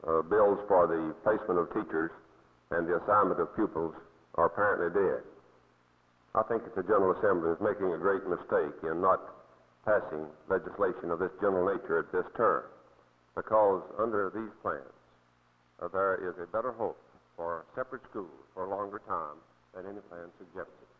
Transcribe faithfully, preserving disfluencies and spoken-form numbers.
uh, bills for the placement of teachers and the assignment of pupils are apparently dead. I think that the General Assembly is making a great mistake in not passing legislation of this general nature at this term, because under these plans, uh, there is a better hope for separate schools for a longer time than any plan suggested.